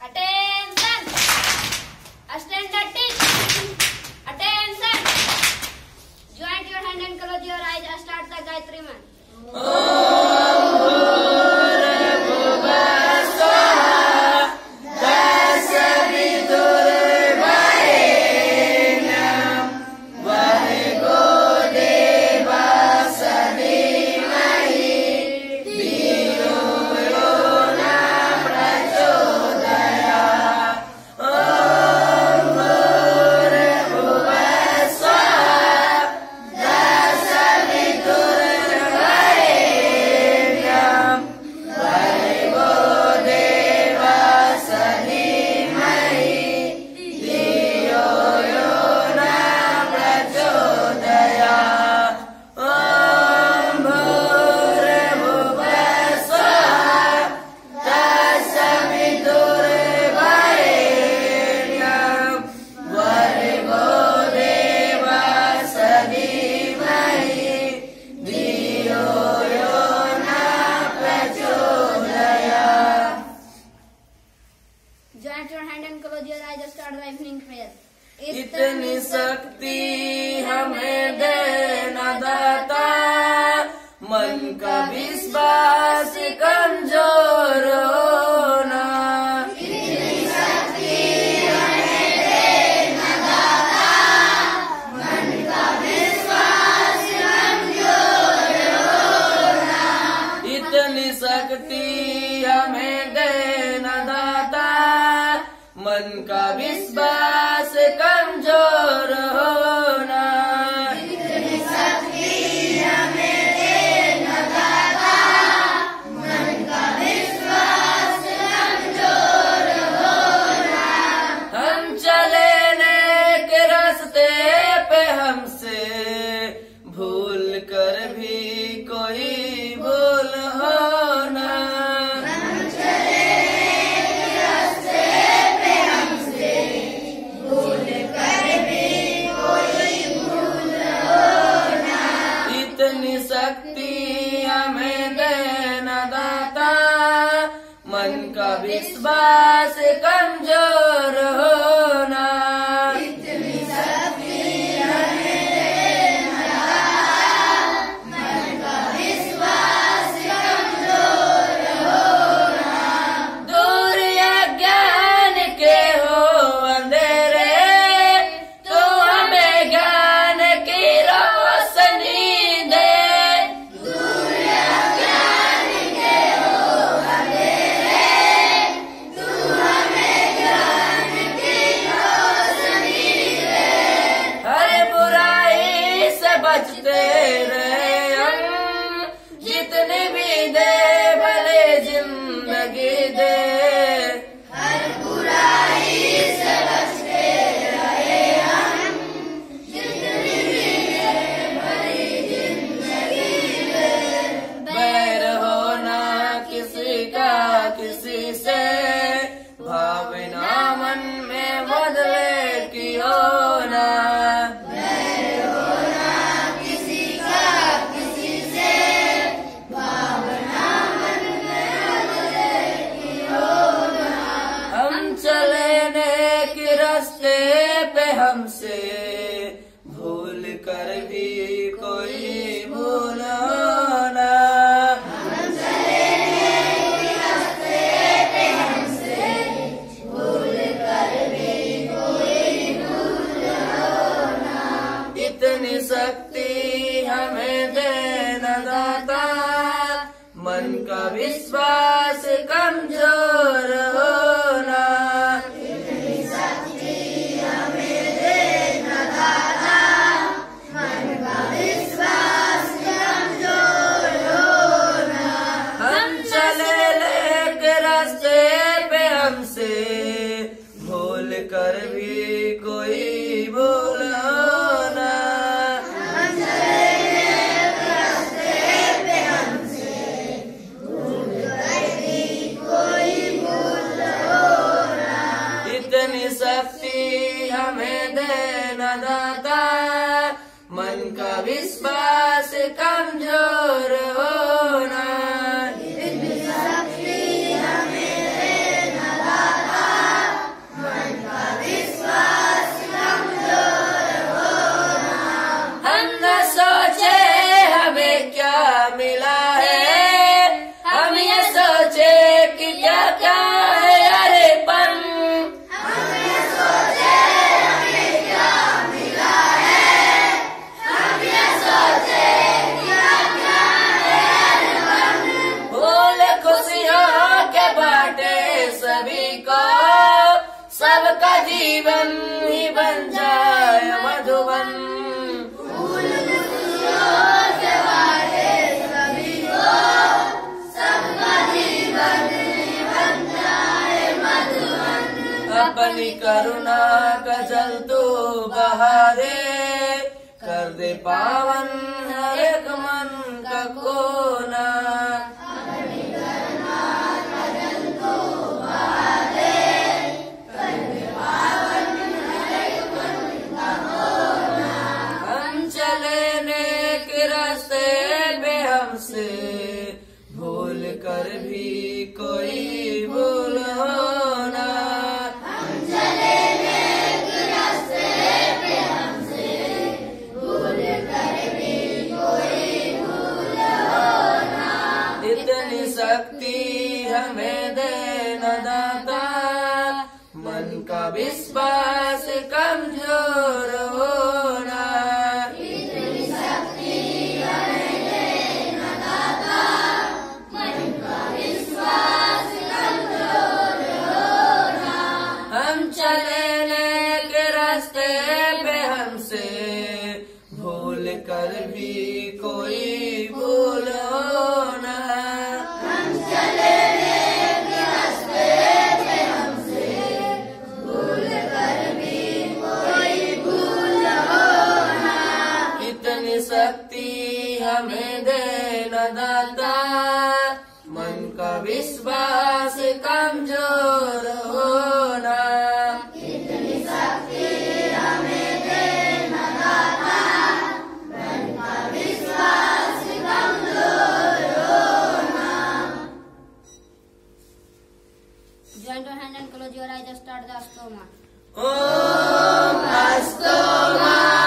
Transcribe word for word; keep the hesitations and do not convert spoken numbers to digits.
Attention! Standard teach. Attention! Join your hand and close your eyes. Start the Gayatri mantra. Join your hand and close your eyes. Start the evening prayer. इतनी शक्ति हमें देना दाता, मन का विश्वास कमजोर होना। इतनी शक्ति हमें देना दाता, मन का विश्वास कमजोर होना। इतनी शक्ति हमें देना दाता, मन का विश्वास कमजोर होना। इतनी शक्ति हमें देना दाता, मन का विश्वास कमजोर होना। हम चले नेक रास्ते पे, हमसे भूल कर भी कोई भूल होना। इतनी शक्ति हमें देना दाता, मन का विश्वास कमजोर होना। इतनी शक्ति हमें देना दाता, मन का विश्वास कमजोर होना। दूर अज्ञान के हो अंधेरे, तो हमें ज्ञान की रोशनी दे। बचते रहे हम, जितनी भी दे भले जिंदगी दे। हर बुराई से बचते रहे हम, जितनी भी दे भली जिंदगी दे। बैर होना किसी का किसी से, भावना मन में बदले की होना। रास्ते पे हमसे भूल कर भी कोई भूल होना। हम चले रास्ते पे हमसे भूल कर भी कोई भूल होना। इतनी शक्ति हमें देना दाता, मन का विश्वास कमजोर होना। हमसे भूल कर भी कोई भूल होना। हम चले रास्ते पे हमसे भूल कर भी कोई भूल होना। इतनी शक्ति हमें देना दाता, मन का विश्वास कमजोर होना। इतनी शक्ति हमें देना दाता, जीवन ही बन जाए मधुबन। अपनी करुणा का जल तू बहा दे, कर दे पावन हर एक मन का कोना। अपनी करुणा का जल तू बहा दे, कर दे पावन हर एक मन का कोना। हम चले नेक रास्ते पे हमसे भूल कर भी कोई भूल होना। इतनी शक्ति हमें देना दाता, मन का विश्वास कमजोर होना। इतनी शक्ति हमें देना दाता, मन का विश्वास कमजोर होना। हम चले नेक रास्ते पे हमसे भूल कर भी कोई भूल होना। शक्ति हमें देना दाता, मन का विश्वास कमजोर होना। इतनी शक्ति हमें देना दाता, मन का विश्वास कमजोर होना। Join your hand and close your eyes. Just start the astoma. Om Astoma